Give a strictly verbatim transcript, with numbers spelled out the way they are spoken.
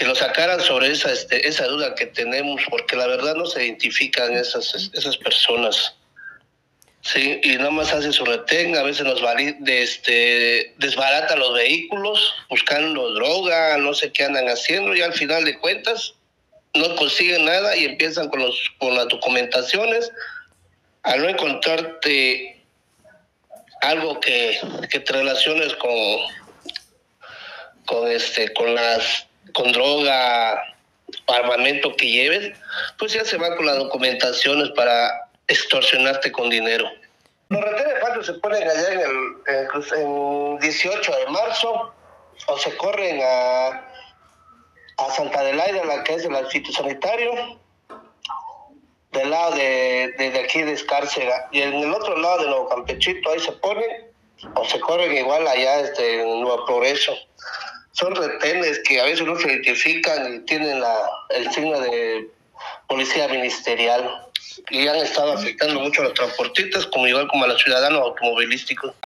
que nos sacaran sobre esa, este, esa duda que tenemos, porque la verdad no se identifican esas, esas personas. Sí, y nada más hace su retén, a veces nos vali, de este, desbarata los vehículos, buscando droga, no sé qué andan haciendo, y al final de cuentas no consiguen nada y empiezan con, los, con las documentaciones. Al no encontrarte algo que, que te relaciones con, con, este, con, las, con droga, armamento que lleves, pues ya se van con las documentaciones para extorsionarte con dinero. Los retenes falsos se ponen allá en el en dieciocho de marzo o se corren a, a Santa Adelaida, la que es el fitosanitario, del lado de, de, de aquí de Escárcega, y en el otro lado de Nuevo Campechito, ahí se ponen, o se corren igual allá este, en Nuevo Progreso. Son retenes que a veces no se identifican y tienen la, el signo de policía ministerial, y han estado afectando mucho a los transportistas, como igual como a los ciudadanos automovilísticos.